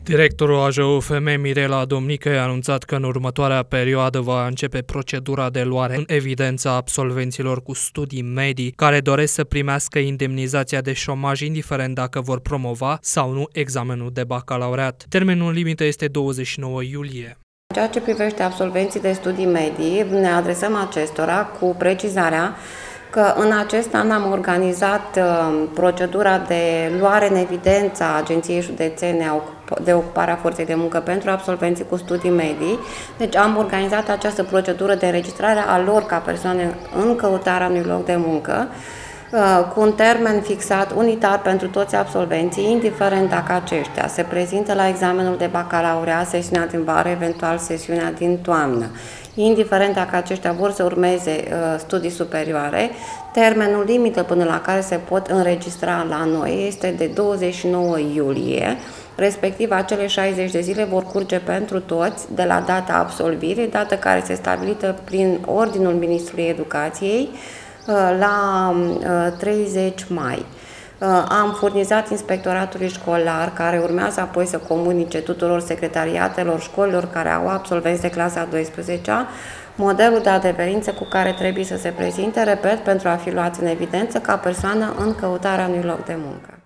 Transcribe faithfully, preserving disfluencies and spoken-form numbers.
Directorul A J U F M Mirela Domnică a anunțat că în următoarea perioadă va începe procedura de luare în evidență a absolvenților cu studii medii care doresc să primească indemnizația de șomaj indiferent dacă vor promova sau nu examenul de bacalaureat. Termenul limită este douăzeci și nouă iulie. În ceea ce privește absolvenții de studii medii, ne adresăm acestora cu precizarea că în acest an am organizat uh, procedura de luare în evidență a Agenției Județene de Ocupare a Forței de Muncă pentru absolvenții cu studii medii. Deci am organizat această procedură de înregistrare a lor ca persoane în căutarea unui loc de muncă, uh, cu un termen fixat unitar pentru toți absolvenții, indiferent dacă aceștia se prezintă la examenul de bacalaureat, sesiunea din vară, eventual sesiunea din toamnă. Indiferent dacă aceștia vor să urmeze uh, studii superioare, termenul limită până la care se pot înregistra la noi este de douăzeci și nouă iulie, respectiv acele șaizeci de zile vor curge pentru toți de la data absolvirii, dată care este stabilită prin ordinul Ministrului Educației uh, la uh, treizeci mai. Am furnizat inspectoratului școlar, care urmează apoi să comunice tuturor secretariatelor școlilor care au absolvenți de clasa a douăsprezecea, modelul de adeverință cu care trebuie să se prezinte, repet, pentru a fi luați în evidență ca persoană în căutarea unui loc de muncă.